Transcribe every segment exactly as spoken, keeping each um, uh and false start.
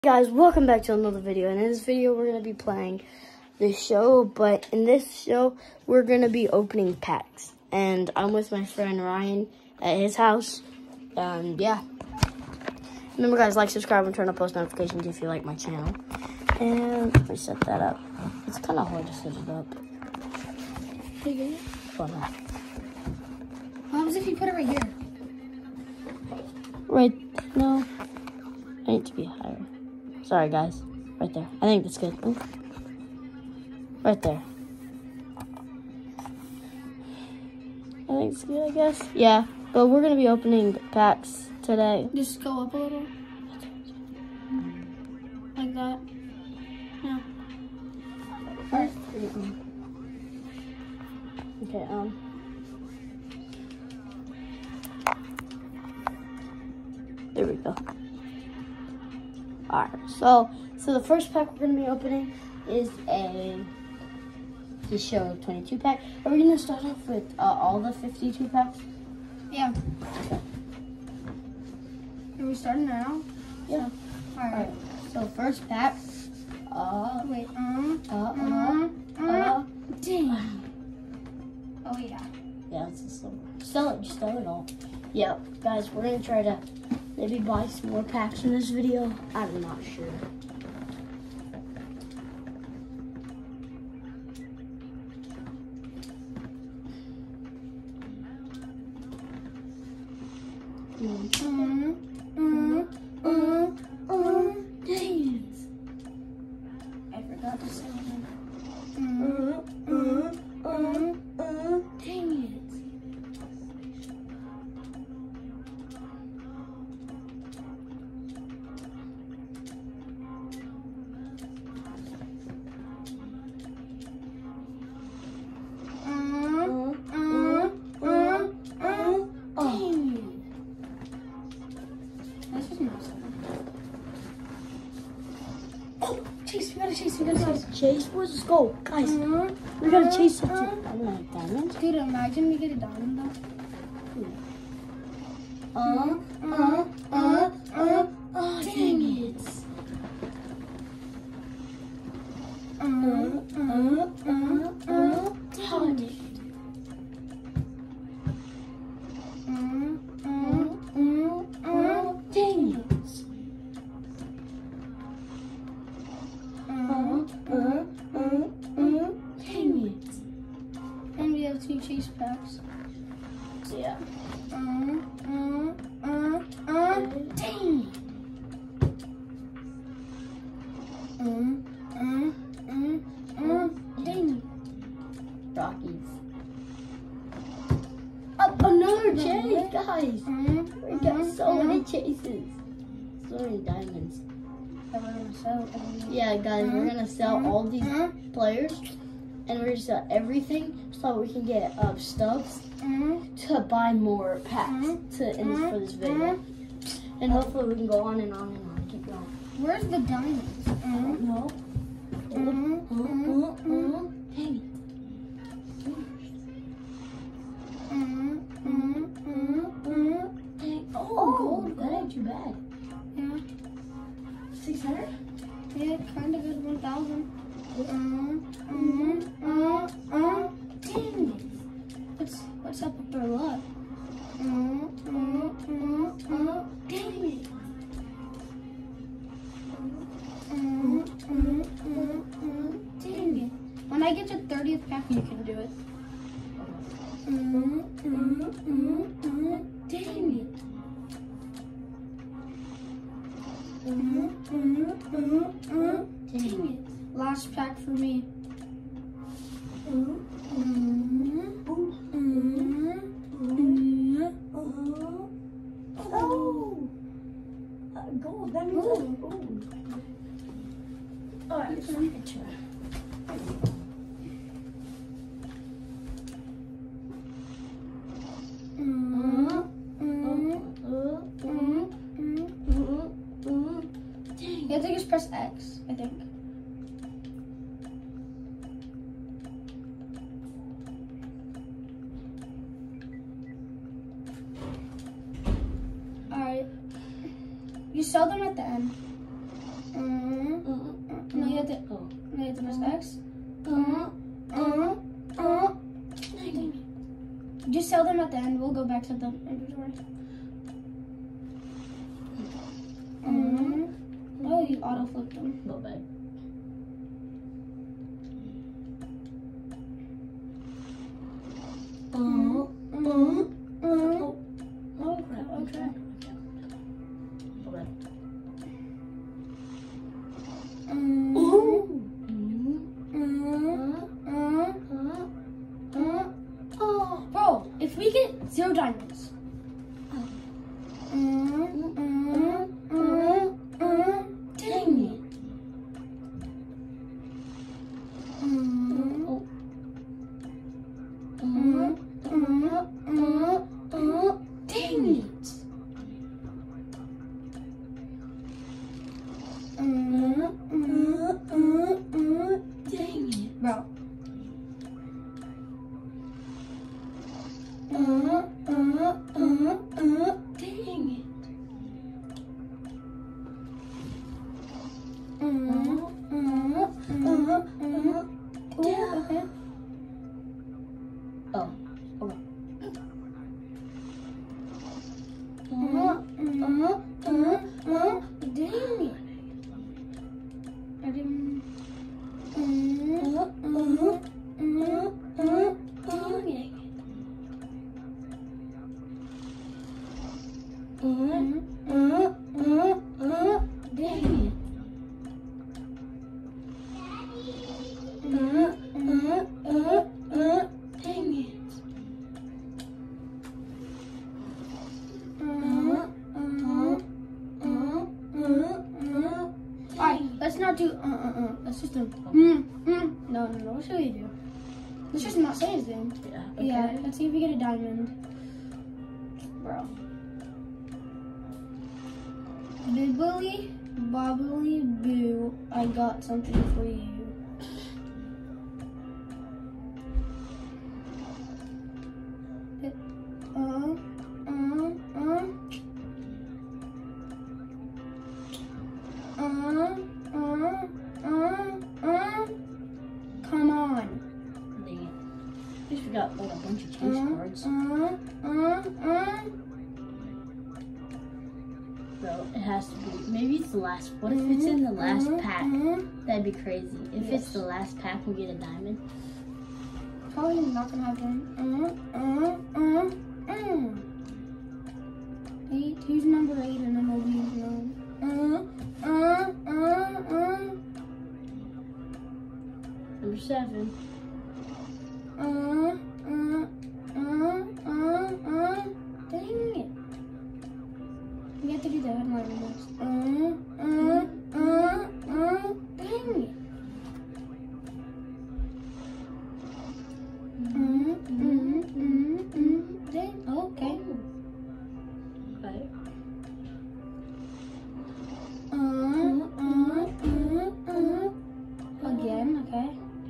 Guys, welcome back to another video. And in this video we're going to be playing this show, but in this show we're going to be opening packs, and I'm with my friend Ryan at his house. And yeah, remember guys, like, subscribe, and turn on post notifications if you like my channel. And let me set that up. It's kind of hard to set it up. What happens if you put it right here? Right, no, I need to be higher. Sorry, guys. Right there. I think that's good. Ooh. Right there. I think it's good, I guess. Yeah, but we're going to be opening packs today. Just go up a little. Like that. Yeah. Alright. Okay, um. There we go. Alright, so so the first pack we're gonna be opening is a the show twenty-two pack. Are we gonna start off with uh, all the fifty-two packs? Yeah. Okay. Are we starting now? Yeah. So, Alright. Alright. So first pack. Uh Wait. Um. uh uh Um. uh, uh Dang. Oh yeah. yeah, it's a silver. Sell it, just sell it all. Yeah, guys, we're gonna try to maybe buy some more packs in this video. I'm not sure. Um. Um. Um. Um. Dang it. I forgot to sell them. Um. Um. Um. Um. Dang it. Chase, we gotta chase, we gotta chase. Chase, let's go, guys. Uh, We gotta uh, chase something. uh, I don't know, diamonds. Dude, imagine we get a diamond though. Uh, Uh, uh, uh, oh, dang it. Uh, uh, uh, uh, dang it. Uh, uh, uh, uh, dang it. Uh, uh, uh, uh, dang it. And we have two chase packs. Yeah. Uh, uh, uh, uh, dang it. Uh, uh, uh, uh, dang it. Rockies. Up another chase, Really? guys. Uh, We got so uh, many chases. So many diamonds. that we're gonna sell. Yeah, guys, we're gonna sell all these Uh, players, and we're gonna sell everything so we can get uh, stubs uh, to buy more packs to in this, for this video. And hopefully we can go on and on and on. Keep going. Where's the diamonds? Uh, No. uh, uh, uh, Dang it. uh, uh, uh, uh, Dang. Oh, gold. That ain't too bad. yeah. six hundred? Yeah, kind of good. one thousand. Uh, uh, uh, uh, dang it. What's, what's up with our luck? Uh, uh, uh, uh, dang it. Uh, uh, uh, uh, dang it. When I get to thirtieth pack, you can do it. Uh, uh, uh, uh, dang it. Uh, uh, uh, uh, dang it. Last pack for me. Uh, uh, uh, uh, uh, oh. Uh, gold. That means Gold. that's gold. Alright, so picture. Uh, uh, uh, uh, uh, uh. You have to just press X, I think. Alright. You sell them at the end. Uh, X. Uh, uh, uh. Just sell them at the end. We'll go back to the inventory. Um, oh, you auto flipped them. No bad. Uh, uh, uh. Oh crap. Okay. No bad. Um, Ooh. uh, uh, uh, uh. Oh, bro, if we get zero diamonds. Uh, uh, uh, uh, dang it. Uh, uh, uh, uh, uh, dang it. Uh, uh, uh, uh, dang it, bro. Uh, uh, uh, uh, dang it. Uh, uh, uh, uh, yeah. Okay. Oh. Okay. Uh, uh, uh, uh, dang it. I didn't. Uh, uh, uh, uh, dang it. Uh, uh, uh, uh, dang it. Uh, uh, uh, uh, dang it. Uh, uh, uh, uh, uh. Alright, let's not do uh uh uh. Let's just do mm, mm. No, no, no. What should we do? Let's just not say anything. Yeah. Okay. Yeah, let's see if we get a diamond. Bro. Bibbly, bobbly, boo. I got something for you. Uh, uh, uh. Uh, uh, uh, uh. Come on. Dang it. At least we got like a bunch of chase Uh, cards. uh, uh, uh. So it has to be. Maybe it's the last. What if it's in the last uh, pack? uh. That'd be crazy. If Yes. it's the last pack, we'll get a diamond. Probably not gonna happen. Uh, uh, uh, uh. Eight. Who's number eight and then we'll be nine. Uh, uh, uh, uh. Number seven. Uh, uh, uh, uh, uh. Dang it. We have to do the headline next. Uh, uh, uh, uh. Dang it. Mm, mm, mm, mm. Dang. Okay. Okay. Uh, uh, uh, uh. Again, okay.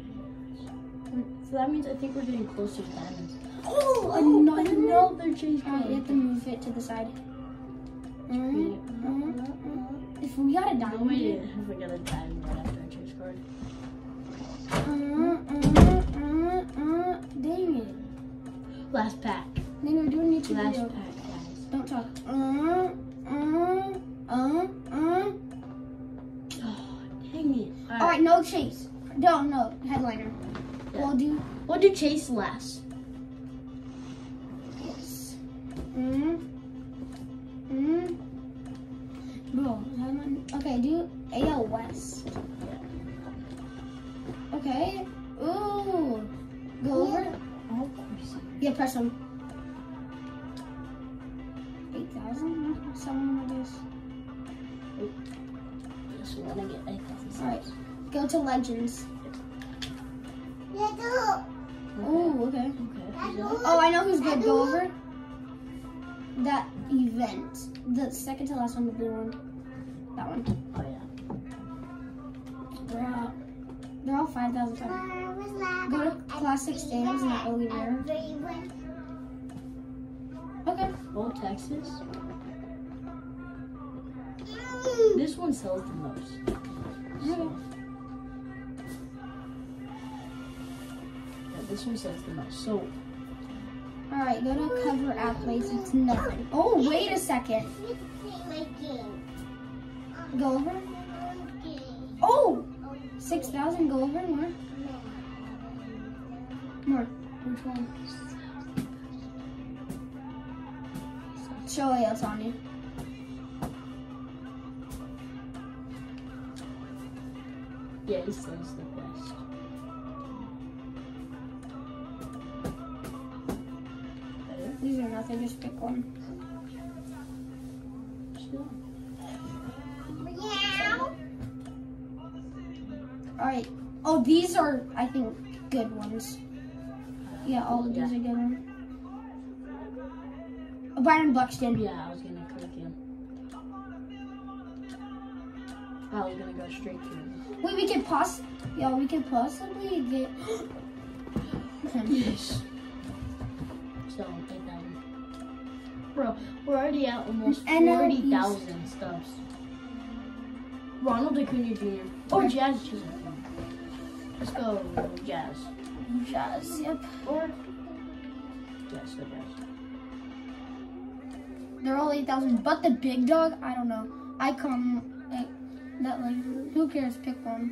So that means I think we're getting closer to diamonds. Oh, another, another chase Alright, card. you have to move it to the side. Uh, uh, uh. If we got a No, diamond, we didn't. If we got a diamond right after a chase card. uh, uh, uh, uh, dang it. Last pack. Then we're doing YouTube Last video. pack, guys. Don't talk. Uh, uh, uh, uh. Oh, dang it. All Alright, no chase. Don't, no. Headliner. Yeah. We'll do. We'll do chase last. Yes. Mm. Mm. Bro, headliner. Okay, do A L West. Okay. Ooh. Go over. Oh, of course. Yeah, press them. eight thousand? Someone of this. Just want to get eight thousand. Alright. Go to Legends. Okay. Oh, okay. Okay. who's that? Oh, I know who's good. Go over. That event. The second to last one, the blue one. That one. Oh, yeah. They're all, they're all five thousand five. Go to Classic Stands and early rare. Okay. Old Texas. This one sells the most. Okay. this one says the most. So, All right, go to cover app place. It's nothing. Oh, wait a second. Go over. Oh, six thousand. Go over more. More. Which one? Show else on you. yeah, he says the best. These are nothing. Just pick one. Still. All right. Oh, these are, I think, good ones. Yeah, all of these are good ones. Oh, Byron Buxton. Yeah, I was gonna click him. I was gonna go straight to him. Wait, we could poss. Yeah, we could possibly get. Yes. So, eight thousand. Bro, we're already at almost And, uh, forty thousand stubs. Ronald Acuna Junior Or Jazz Chisholm. Let's go, Jazz. Jazz. Yep. Or Jazz, the Jazz. They're all eight thousand, but the big dog, I don't know. I come like that. Like, who cares? Pick one.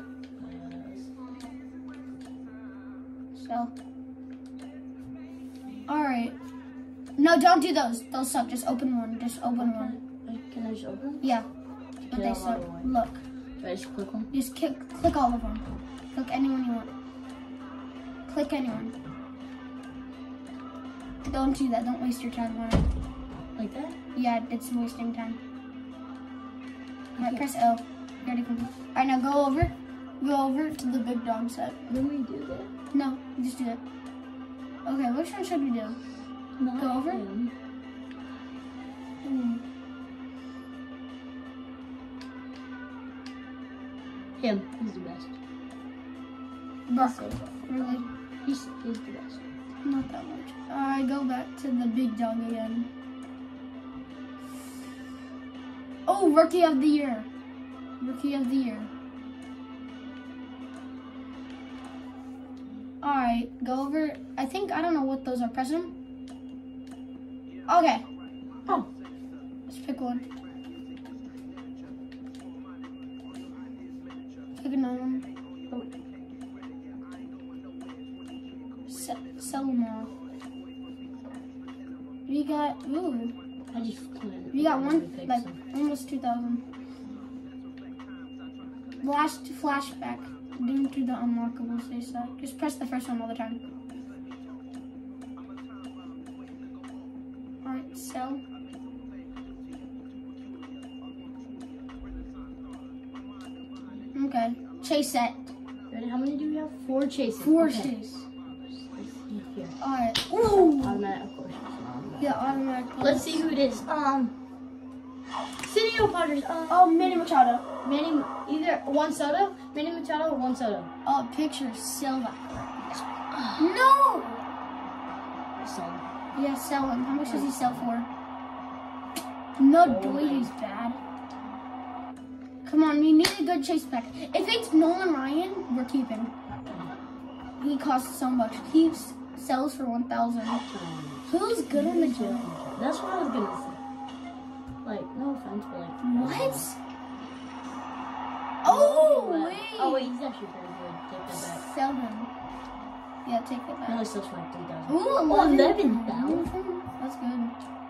So. All right. No, don't do those. Those suck. Just open one. Just open one. Wait, can I just open them? Yeah. But Okay, they I'll suck. open one. Look. Do I just click one? Just click, click all of them. Click anyone you want. Click anyone. Don't do that. Don't waste your time on it. Like that? Yeah, it's wasting time. Alright, press L. You already complete. Alright, now go over. Go over to the big dog set. Then we do that? No, just do that. Okay, which one should we do? No. Go over? Him. Hmm. Him. He's the best. Brock. Really? He's, he's the best. Not that much. Alright, go back to the big dog again. Oh, Rookie of the Year. Rookie of the Year. Alright, go over. I think, I don't know what those are. Press them. Okay. Oh. Let's pick one. Pick another one. Oh. Se sell them all. We got, ooh. I just couldn't. We got one, pick like, some. almost two thousand. Last flashback. Due to the unlockables, they suck. Just press the first one all the time. Alright, sell. Okay, chase set. Ready? How many do we have? Four chases. Four Okay. chase. Let's see here. Alright. Ooh! Automatic, of course. Um, Yeah, automatic. Let's see who it is. Um, City of Padres. Um, Oh, Manny Machado. Manny, either one soda, Manny Machado, or one soda. Oh, picture Silva. No! So, Yeah, sell him. How much does he sell for? No, Oh Doity's bad. Come on, we need a good chase back. If it's Nolan Ryan, we're keeping. He costs so much. He s- sells for one thousand. Who's good on the gym? that's what I was gonna say. Like, no offense, but like. What? Oh, but- wait. Oh wait, he's actually very good. Take that back. Sell him. Yeah, take it He back. only sells for like three thousand. Ooh, eleven thousand. That's good.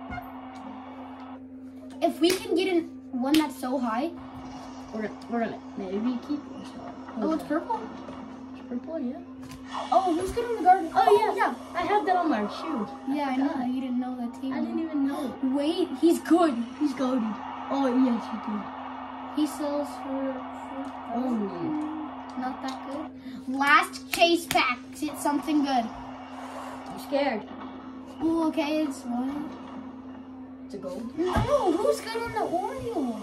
If we can get in one that's so high. We're gonna, we're gonna maybe keep it. Oh, it's purple? It's purple, yeah. Oh, who's good on the garden? Oh yeah, yeah. I have that on my shoe. Yeah, I know. You didn't know that team. I didn't even know. Wait, he's good. He's goaded. Oh yes, he did. He sells for, for Oh man. not that good. Last chase pack. It's something good. I'm scared. Ooh, okay, it's one. It's a gold. No, who's good on the Orioles?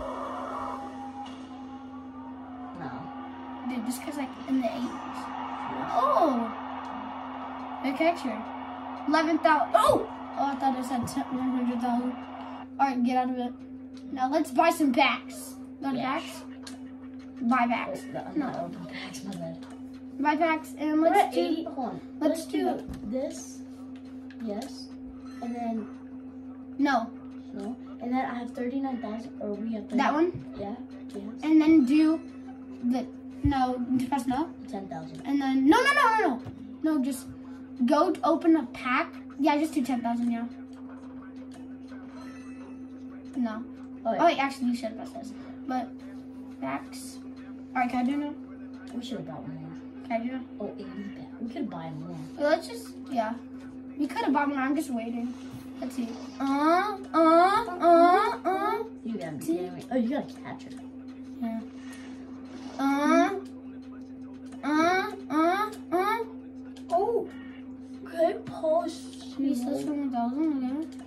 No. Dude, just because like in the eighties. Oh, good catcher. Eleven thousand. Oh, oh, I thought it said one hundred thousand. All right, get out of it. Now let's buy some packs. Got Yeah. packs? Buy packs. Oh, the, No. no. Open packs, my bad. Buy packs and We're let's at do. eighty. Hold on. let's Let's, do do this. Yes. And then No, no. And then I have thirty-nine thousand. Or we have that one. Yeah. Yes. And then do the no. Press no. ten thousand. And then no, no, no, no, no. No, just go to open a pack. Yeah, just do ten thousand. Yeah. No. Oh, yeah. Oh wait, actually, you should have pressed this. But packs. All right, can I do now? We should have bought more. Can I do now? Oh, eighty back. We could buy more. Well, let's just yeah. We could have bought more. I'm just waiting. Let's see. Uh, uh, uh, uh. You gotta be kidding me. Oh, you gotta catch it. Yeah. Uh, uh, uh, uh. Oh, okay. Pause. Research for one thousand again.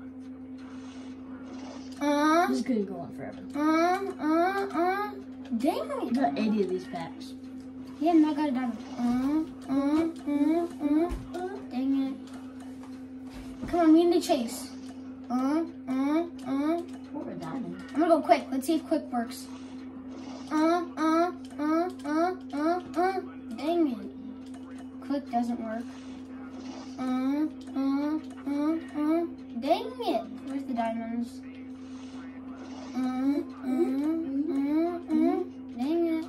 Uh, This is gonna go on forever. uh, uh, uh. Dang We it. got eighty of these packs. Yeah, no, I got it done. Uh, uh, uh, uh, uh. Dang it. Come on, we need to chase. Uh, uh, uh. What were diamonds? I'm gonna go quick. Let's see if quick works. Uh, uh, uh, uh, uh, uh. Dang it. Quick doesn't work. Uh, uh, uh, uh. Dang it. Where's the diamonds? Uh, uh, uh, uh. Dang it.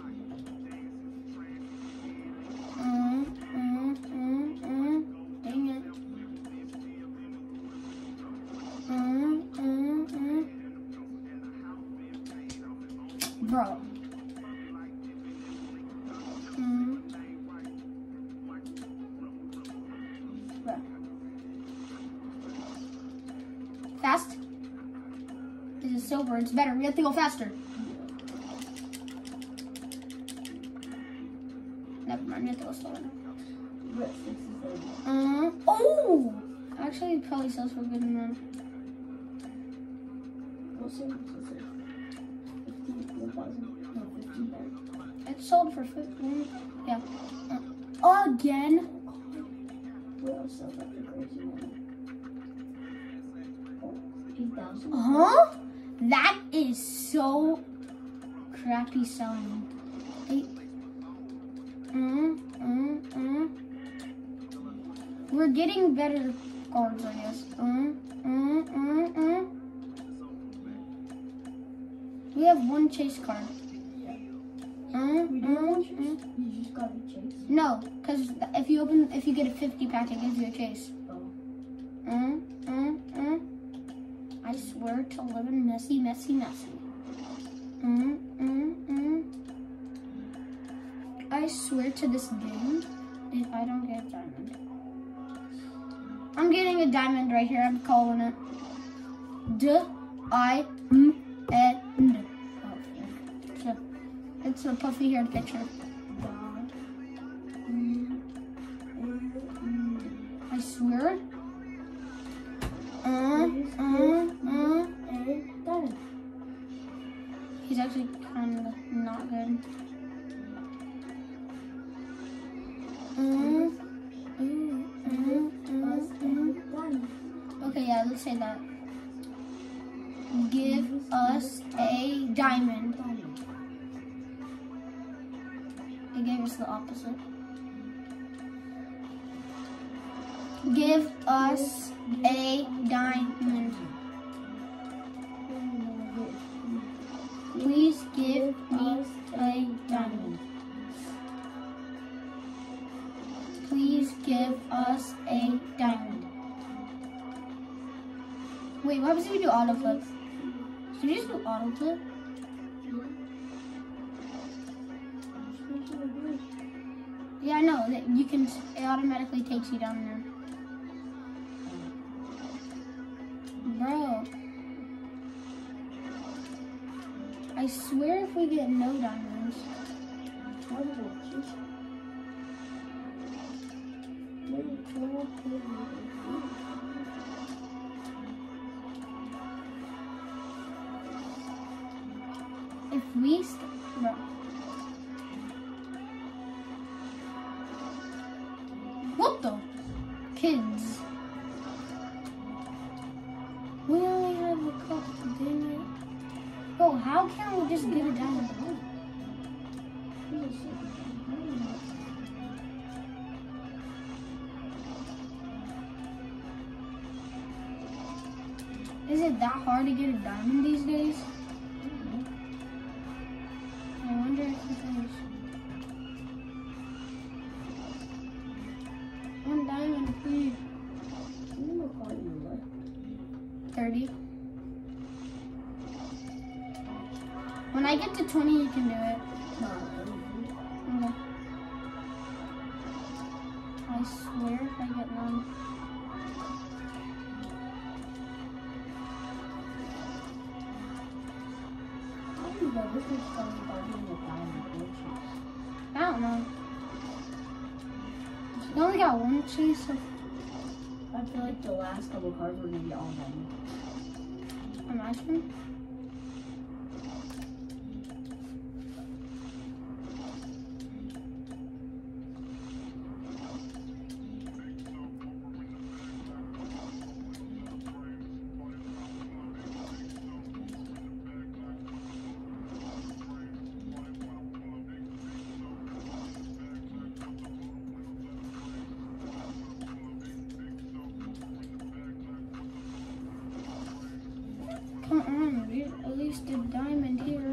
Uh, uh, uh, uh. Dang it. Uh, uh, uh. Bro. Mm. Bro. Fast? This is silver. It's better. We have to go faster. Never mind. We have to go slower now. We're at sixty-seven. Uh, oh! Actually, it probably sells for a good amount. What's it? What's it? fifteen thousand. No, fifteen thousand. It sold for fifteen. Yeah. Uh, again? What else sells like the crazy one? Oh, eight thousand. Huh? That is so crappy selling. Eight. Mm, mm, mm. We're getting better cards, I guess. Mm, mm, mm, mm. We have one chase card. Yeah. Mm, We do mm, have mm. chase? You just gotta chase. No, because if you open, if you get a fifty pack, it gives you a chase. Oh. Mm, mm, mm. I swear to live in messy, messy, messy. Mm, mm, mm. I swear to this game, if I don't get a diamond. I'm getting a diamond right here. I'm calling it. D I M N. Oh, it's a, it's a puffy haired picture. I swear. Uh, uh, uh. He's actually kind of not good. Uh, uh, uh, uh, uh. Okay, yeah, let's say that. Give us a diamond. It gave us the opposite. Give us a diamond. Please give me a diamond. Please give us a diamond. Wait, what happens if we do autoflip? Should we just do autoflip? Yeah, I know that you can. It automatically takes you down there. Bro, I swear if we get no diamonds. If we, st bro. What the? Kids. We only have a couple, dang it. Bro, how can we just get a diamond? Is it that hard to get a diamond these days? I wonder if it is. One diamond, please. thirty. When I get to twenty, you can do it. Okay. I swear if I get one. I don't know. You only got one chase. So I feel like the last couple cards were gonna be all diamond. imagine. Come on, we at least did diamond here.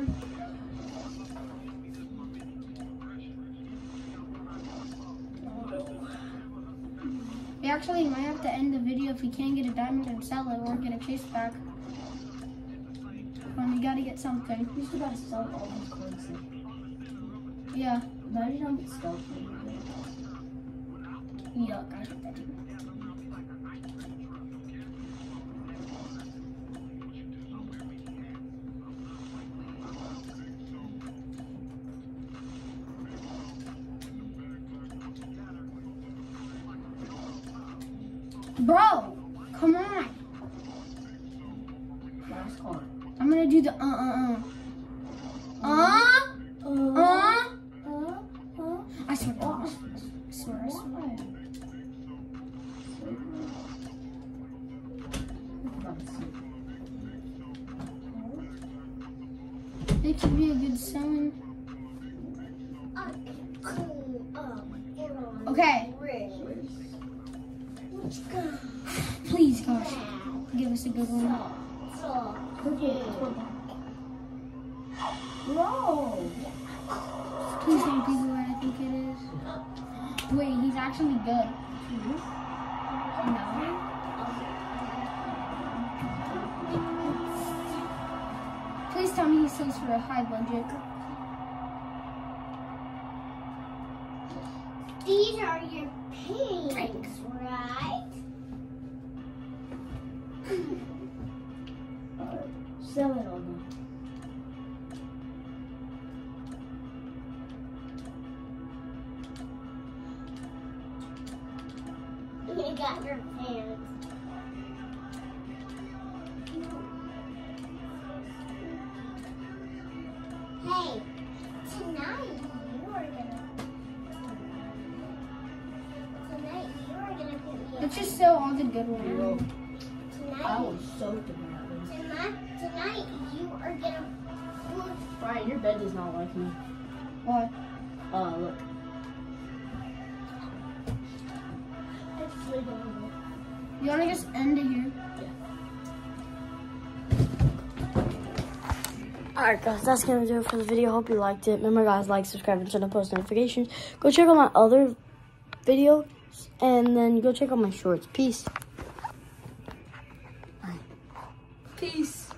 We actually might have to end the video if we can't get a diamond and sell it or get a chase back. When we gotta get something. We still gotta sell all these cards. Yeah. Imagine how much stuff we Yuck, I hate that. Bro, come on. last card. I'm gonna do the uh uh uh. Uh uh uh. uh. I swear to God. I swear, I swear. It could be a good sign. Okay. Please, gosh, give us a good one. No. Please don't be the way I think it is. Wait, he's actually good. No. Please tell me he sells for a high budget. These are your paints, right? uh, sell it all now. You got your pants. Hey, tonight you are gonna. Tonight you are gonna put me. Let's just sell all the good ones. I Tonight, was soaked in that one. tonight, tonight you are gonna. Brian, your bed does not like me. What? Uh, look. You wanna just end it here? Alright guys, that's gonna do it for the video. Hope you liked it. Remember guys, like, subscribe, and turn on post notifications. Go check out my other videos and then go check out my shorts. Peace. Peace.